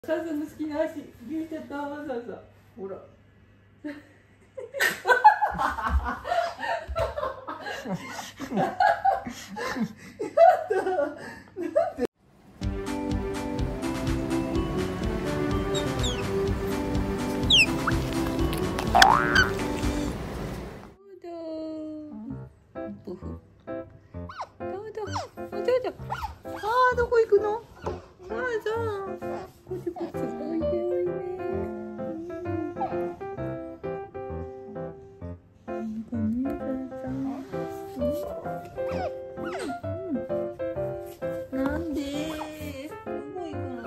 母さんの好きな足、ギューちゃった、わざわざ。ほら。どこ行くの？こっちこっちおいでおいで。なんで？どこ行くの？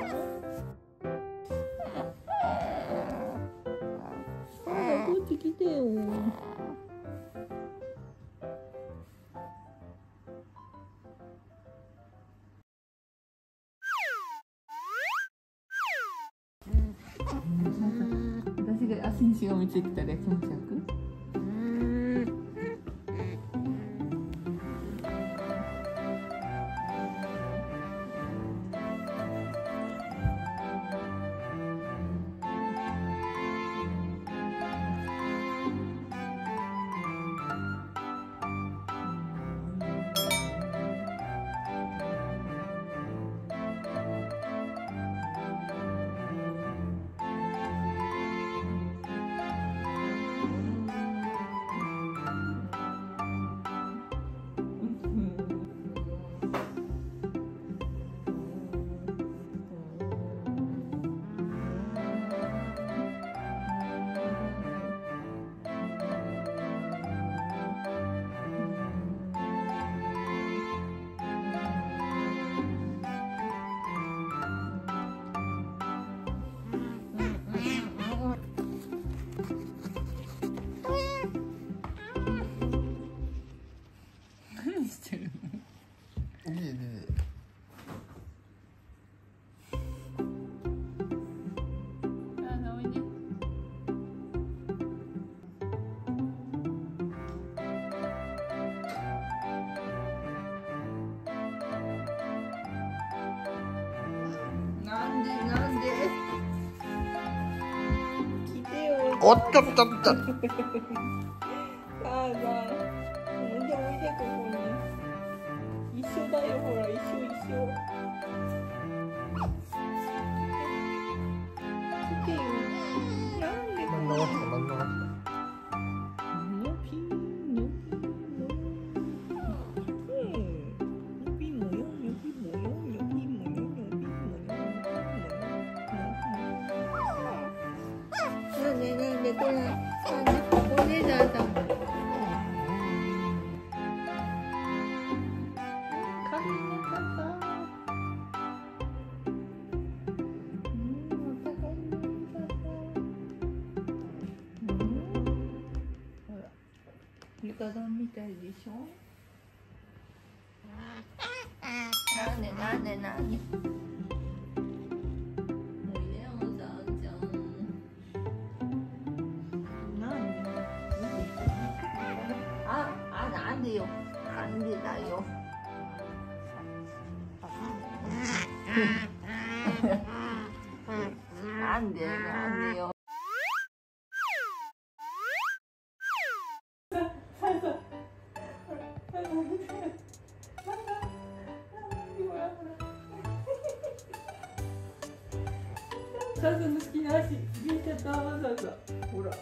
こっち来てよ。私が足にしがみついてたら気持ちよく。何してるの？家で。おいで。なんで来てよ。 おっとっとっと。 さあさあ、おいでここに。一緒だよ、ほら、一緒。来てよ。なんでここに。ニョピンもよ。なんでこれ。これだったもん。床暖みたいでしょ。なんで。おいでよ、さあちゃん。なんでよ。なんでだよ。なんでよ。母さんの好きな足、ギューちゃった、わざわざ。ほら。